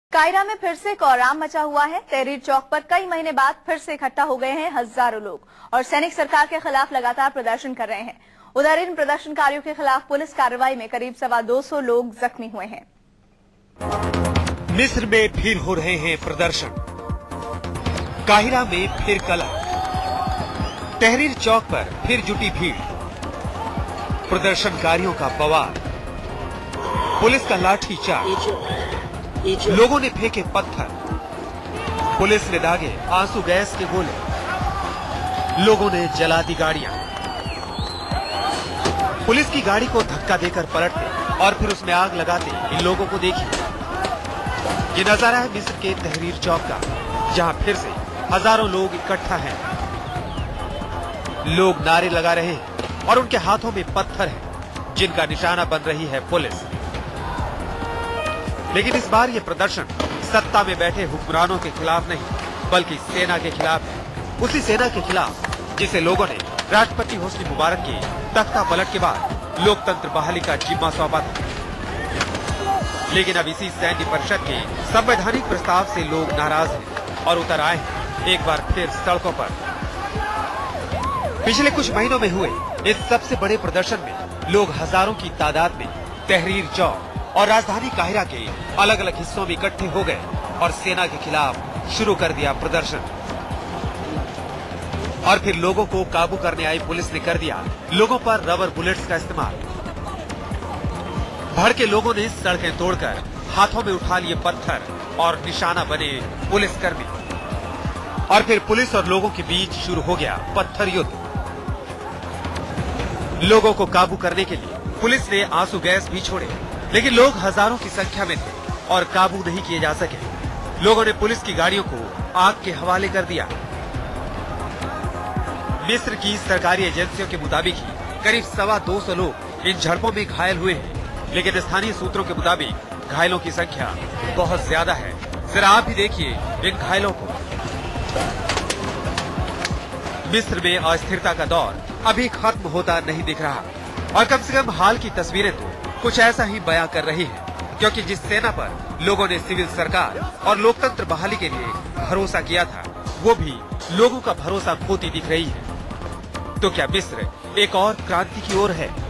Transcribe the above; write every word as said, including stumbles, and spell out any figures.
कायरा में फिर से कोहराम मचा हुआ है। तहरीर चौक पर कई महीने बाद फिर से इकट्ठा हो गए हैं हजारों लोग और सैनिक सरकार के खिलाफ लगातार प्रदर्शन कर रहे हैं। उधर इन प्रदर्शनकारियों के खिलाफ पुलिस कार्रवाई में करीब सवा दो सौ लोग जख्मी हुए हैं। मिस्र में फिर हो रहे हैं प्रदर्शन, काहिरा में फिर कलह, तहरीर चौक पर फिर जुटी भीड़, प्रदर्शनकारियों का बवाल, पुलिस का लाठी चार्ज, लोगों ने फेंके पत्थर, पुलिस ने दागे आंसू गैस के गोले, लोगों ने जला दी गाड़ियां। पुलिस की गाड़ी को धक्का देकर पलटते और फिर उसमें आग लगाते इन लोगों को देखिए। ये नजारा है मिस्र के तहरीर चौक का, जहां फिर से हजारों लोग इकट्ठा हैं। लोग नारे लगा रहे हैं और उनके हाथों में पत्थर हैं, जिनका निशाना बन रही है पुलिस। लेकिन इस बार ये प्रदर्शन सत्ता में बैठे हुक्मरानों के खिलाफ नहीं, बल्कि सेना के खिलाफ है। उसी सेना के खिलाफ जिसे लोगों ने राष्ट्रपति होस्नी मुबारक के तख्ता पलट के बाद लोकतंत्र बहाली का जिम्मा सौंपा था। लेकिन अब इसी सैन्य परिषद के संवैधानिक प्रस्ताव से लोग नाराज हैं और उतर आए हैं एक बार फिर सड़कों पर। पिछले कुछ महीनों में हुए इस सबसे बड़े प्रदर्शन में लोग हजारों की तादाद में तहरीर चौक और राजधानी काहिरा के अलग अलग हिस्सों में इकट्ठे हो गए और सेना के खिलाफ शुरू कर दिया प्रदर्शन। और फिर लोगों को काबू करने आई पुलिस ने कर दिया लोगों पर रबर बुलेट्स का इस्तेमाल। भड़के लोगों ने सड़कें तोड़कर हाथों में उठा लिए पत्थर और निशाना बने पुलिसकर्मी। और फिर पुलिस और लोगों के बीच शुरू हो गया पत्थर युद्ध। लोगों को काबू करने के लिए पुलिस ने आंसू गैस भी छोड़े, लेकिन लोग हजारों की संख्या में थे और काबू नहीं किए जा सके। लोगों ने पुलिस की गाड़ियों को आग के हवाले कर दिया। मिस्र की सरकारी एजेंसियों के मुताबिक ही करीब सवा दो सौ लोग इन झड़पों में घायल हुए हैं, लेकिन स्थानीय सूत्रों के मुताबिक घायलों की संख्या बहुत ज्यादा है। जरा आप भी देखिए इन घायलों को। मिस्र में अस्थिरता का दौर अभी खत्म होता नहीं दिख रहा और कम से कम हाल की तस्वीरें तो कुछ ऐसा ही बयां कर रही है, क्योंकि जिस सेना पर लोगों ने सिविल सरकार और लोकतंत्र बहाली के लिए भरोसा किया था, वो भी लोगों का भरोसा खोती दिख रही है। तो क्या मिस्र एक और क्रांति की ओर है?